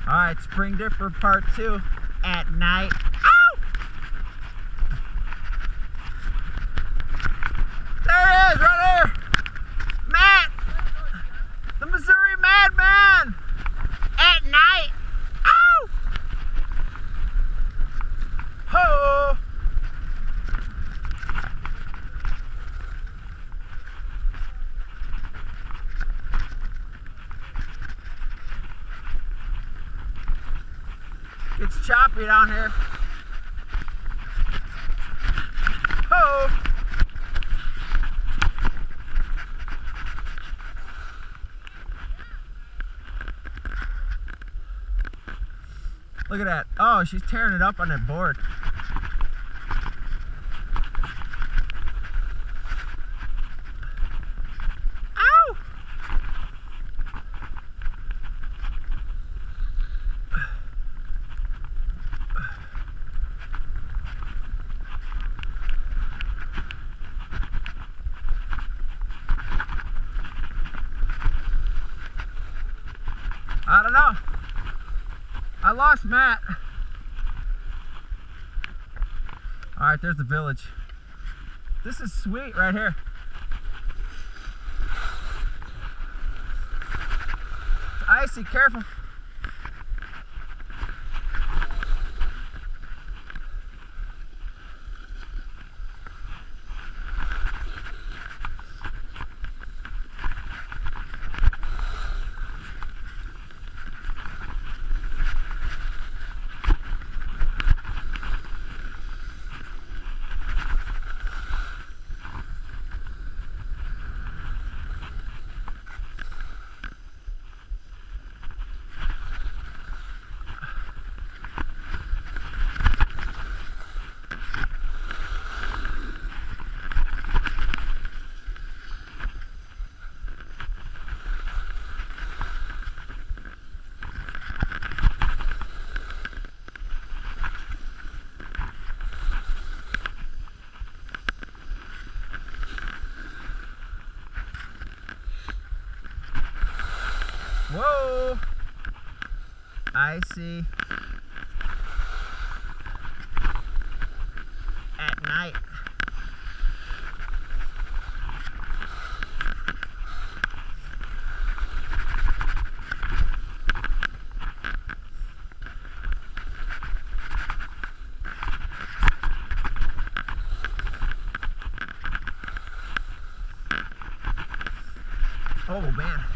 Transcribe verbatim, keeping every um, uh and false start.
All right, Spring Dipper part two at night. Ow! There he is, right here. Matt, the Missouri Madman at night. Ow! Ho! It's choppy down here. Ho! Look at that. Oh, she's tearing it up on that board. Ow! I don't know. I lost Matt. All right, there's the village. This is sweet right here. It's icy, careful. Whoa! Icy at night. Oh man.